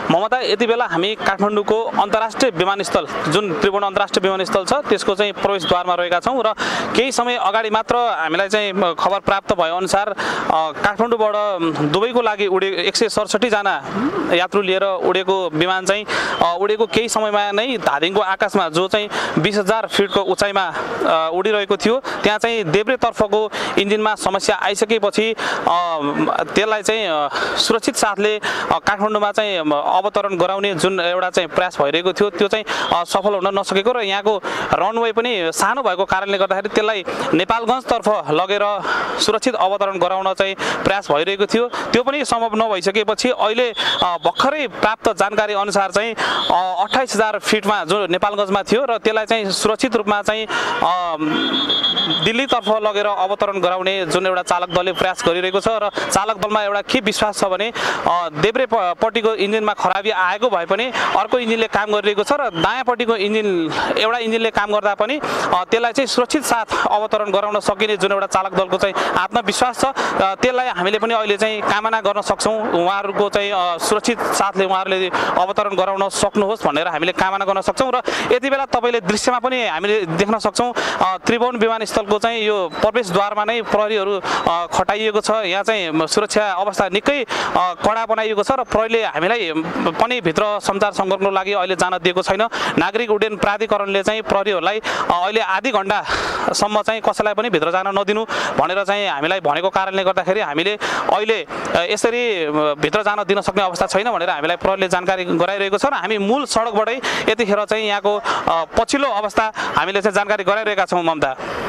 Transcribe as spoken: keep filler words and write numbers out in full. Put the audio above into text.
ममता यति बेला हामी काठमाडौँको अन्तर्राष्ट्रिय विमानस्थल जुन त्रिभुवन अन्तर्राष्ट्रिय विमानस्थल छ त्यसको चाहिँ प्रवेशद्वारमा रहेका छौँ र केही समय अगाडि मात्र हामीलाई चाहिँ खबर प्राप्त भए अनुसार काठमाडौँबाट दुबईको लागि उडे एक सय सडसठी जना यात्रु लिएर उडेको विमान चाहिँ उडेको केही समयमा नै धादिङको आकाशमा जो चाहिँ बीस हजार फिटको उचाइमा उडिरहेको थियो त्यहाँ चाहिँ देब्रेतर्फको इन्जिनमा समस्या आइसकेपछि त्यसलाई चाहिँ सुरक्षित साथले काठमाडौँमा चाहिँ अवतरण गराउने जुन एउटा चाहिँ प्रयास भइरहेको थियो त्यो चाहिँ सफल हुन नसकेको र यहाँको रनवे पनि सानो भएको कारणले गर्दाखेरि त्यसलाई नेपालगञ्जतर्फ लगेर सुरक्षित अवतरण गराउन चाहिँ प्रयास भइरहेको थियो त्यो पनि सम्भव नभइसकेपछि अहिले भर्खरै प्राप्त जानकारी अनुसार चाहिँ अट्ठाइस हजार फिटमा जो नेपालगञ्जमा थियो र त्यसलाई चाहिँ सुरक्षित रूपमा चाहिँ दिल्लीतर्फ लगेर अवतरण गराउने जुन एउटा चालक दलले प्रयास गरिरहेको छ र चालक दलमा एउटा के विश्वास छ भने देब्रेपट्टिको इन्जिनमा खराबी आएको भए पनि अर्को इन्जिनले काम गरिरहेको छ र दायाँपट्टिको इन्जिन एउटा इन्जिनले काम गर्दा पनि त्यसलाई चाहिँ सुरक्षित साथ अवतरण गराउन सकिने जुन एउटा चालक दलको चाहिँ आत्मविश्वास छ त्यसलाई हामीले पनि अहिले चाहिँ कामना गर्न सक्छौँ उहाँहरूको चाहिँ सुरक्षित साथले उहाँहरूले अवतरण गराउन सक्नुहोस् भनेर हामीले कामना गर्न सक्छौँ र यति बेला तपाईँले दृश्यमा पनि हामीले देख्न सक्छौँ त्रिभुवन विमानस्थलको चाहिँ यो प्रवेशद्वारमा नै प्रहरीहरू खटाइएको छ यहाँ चाहिँ सुरक्षा अवस्था निकै कडा बनाइएको छ र प्रहरीले हामीलाई पनि भित्र सञ्चार सङ्कटको लागि अहिले जान दिएको छैन नागरिक उड्डयन प्राधिकरणले चाहिँ प्रहरीहरूलाई अहिले आधी घण्टासम्म चाहिँ कसैलाई पनि भित्र जान नदिनु भनेर चाहिँ हामीलाई भनेको कारणले गर्दाखेरि हामीले अहिले यसरी भित्र जान दिन सक्ने अवस्था छैन भनेर हामीलाई प्रहरीले जानकारी गराइरहेको छ र हामी मूल सडकबाटै यतिखेर चाहिँ यहाँको पछिल्लो अवस्था हामीले चाहिँ जानकारी गराइरहेका छौँ ममता।